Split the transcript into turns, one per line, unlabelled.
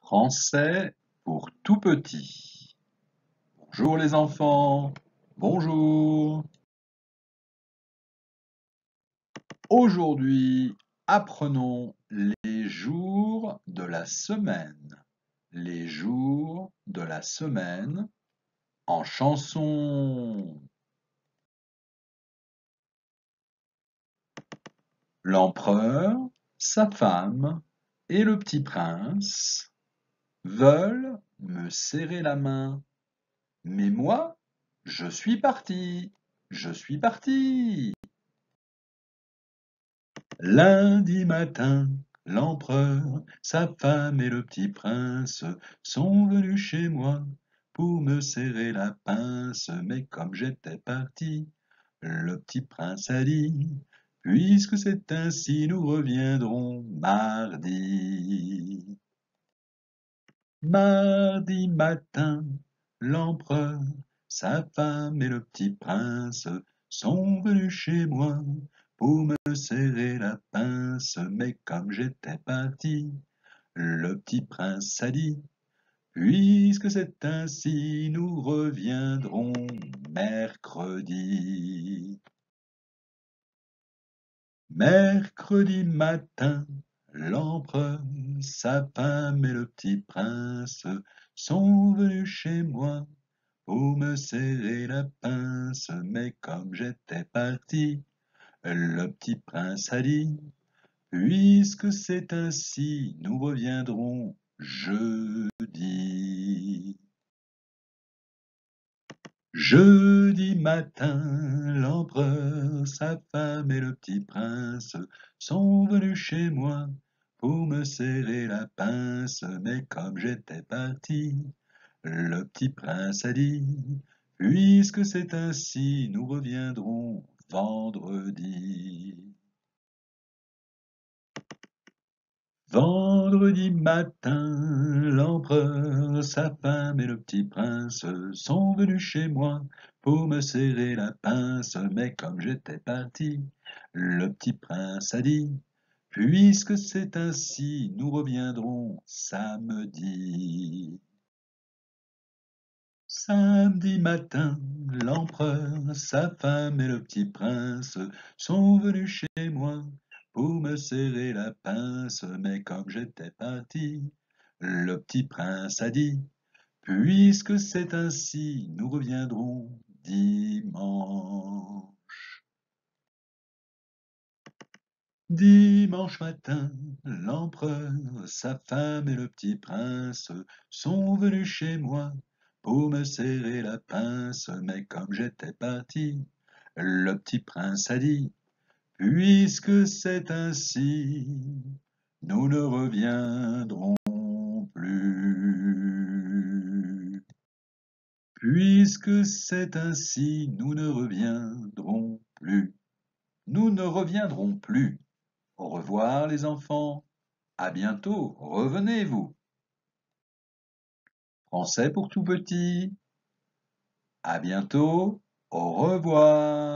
Français pour tout petit. Bonjour les enfants, bonjour. Aujourd'hui, apprenons les jours de la semaine. Les jours de la semaine en chanson. L'empereur, sa femme et le petit prince veulent me serrer la main. Mais moi, je suis parti, je suis parti. Lundi matin, l'empereur, sa femme et le petit prince sont venus chez moi pour me serrer la pince. Mais comme j'étais parti, le petit prince a dit, puisque c'est ainsi, nous reviendrons mardi. Mardi matin, l'empereur, sa femme et le petit prince sont venus chez moi pour me serrer la pince. Mais comme j'étais parti, le petit prince a dit, puisque c'est ainsi, nous reviendrons mercredi. Mercredi matin, l'empereur, sa femme et le petit prince sont venus chez moi pour me serrer la pince. Mais comme j'étais parti, le petit prince a dit, puisque c'est ainsi, nous reviendrons jeudi. Jeudi matin, l'empereur, sa femme et le petit prince sont venus chez moi pour me serrer la pince. Mais comme j'étais parti, le petit prince a dit, puisque c'est ainsi, nous reviendrons vendredi. Vendredi matin, l'empereur, sa femme et le petit prince sont venus chez moi pour me serrer la pince. Mais comme j'étais parti, le petit prince a dit, puisque c'est ainsi, nous reviendrons samedi. Samedi matin, l'empereur, sa femme et le petit prince sont venus chez moi pour me serrer la pince. Mais comme j'étais parti, le petit prince a dit, puisque c'est ainsi, nous reviendrons dimanche. Dimanche matin, l'empereur, sa femme et le petit prince sont venus chez moi pour me serrer la pince. Mais comme j'étais parti, le petit prince a dit, puisque c'est ainsi, nous ne reviendrons plus. Puisque c'est ainsi, nous ne reviendrons plus. Nous ne reviendrons plus. Au revoir les enfants. À bientôt. Revenez-vous. Français pour tout petit. À bientôt. Au revoir.